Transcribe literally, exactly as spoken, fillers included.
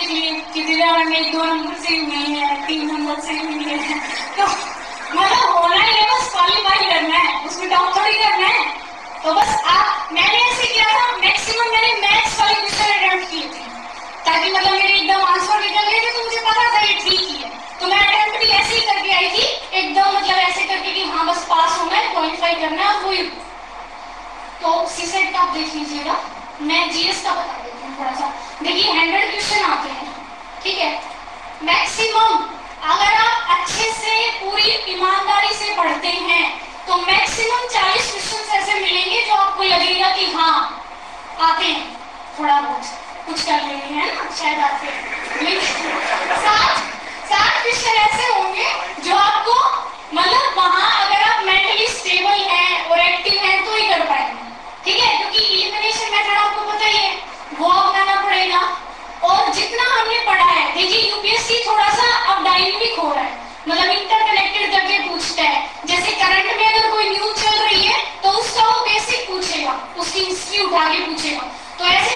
देख लिए कि दिव्या मैम एक दो नंबर से हुई है, तीन नंबर से हुई है, तो मतलब होना ही है, बस क्वालिफाई करना है, उसमें डाउट थोड़ी करना है। तो बस आप, मैंने ऐसे किया था, मैक्सिमम मैंने मैथ्स वाले क्वेश्चन अटेम्प्ट किए थे, ताकि मतलब मेरे एकदम आंसर निकल गए थे तो मुझे पता था ये ठीक ही है। तो मैं अटेम्प्ट भी ऐसे ही करके आई थी, एकदम मतलब ऐसे करके कि हाँ बस पास होना है, क्वालिफाई करना है, वही। तो सीसेट का आप देख लीजिएगा, मैं जीएस का बता देती हूँ थोड़ा सा। देखिए हंड्रेड क्वेश्चन आते हैं, ठीक है, मैक्सिमम अगर आप अच्छे से पूरी ईमानदारी से पढ़ते हैं तो मैक्सिमम चालीस क्वेश्चन ऐसे मिलेंगे जो आपको लगेगा कि हाँ आते हैं, थोड़ा बहुत कुछ कर लेंगे, है ना, शायद आते हैं। लेकिन सात सात क्वेश्चन ऐसे होंगे जो आपको मतलब वहां अगर आप मेंटली स्टेबल हैं और एक्टिव हैं तो ही कर पाएंगे, ठीक है, क्योंकि इलिमिनेशन मेथड आपको पता ही है, वो अपनाना पड़ेगा। और जितना हमने पढ़ा है, देखिए यूपीएससी थोड़ा सा अब डायनेमिक हो रहा है, मतलब इंटरकनेक्ट